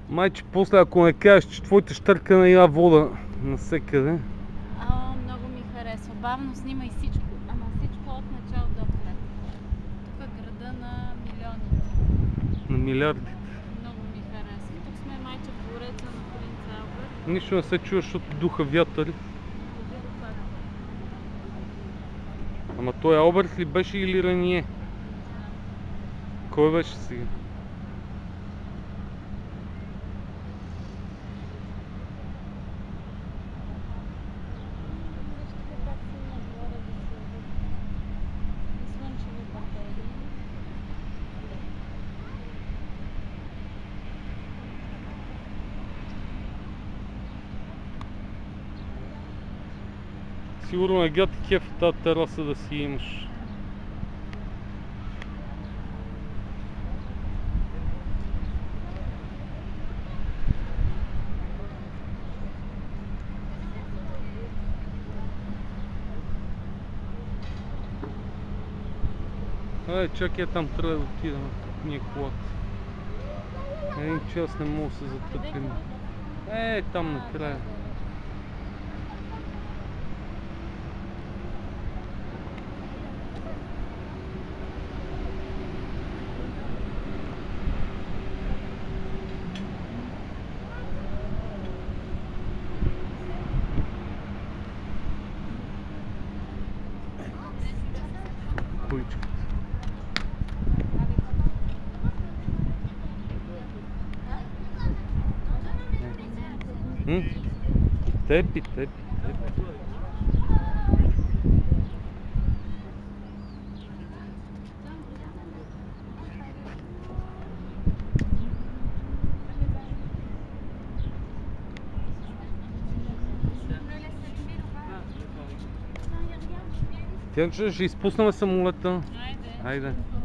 Майче, после ако не кажеш, че твоите щъркана я вода навсекъде. Много ми харесва. Бавно снимай всичко, ама всичко от начало до край. Тук е града на милионите. На милиарди. Много ми харесва. Тук сме майче двореца на принц Алберт. Нищо не се чува, защото духа вятъри. Ама той Алберт ли беше или Рение? Кой беше сега? Сигурно е гад и кеф тази тераса да си имаш. Чакай, там трябва да отидем. Тук ни е колата. Един час не мога да се затъпим. Там накрая. Куличката. Тепи. Тя ще изпуснем самолета. Айде.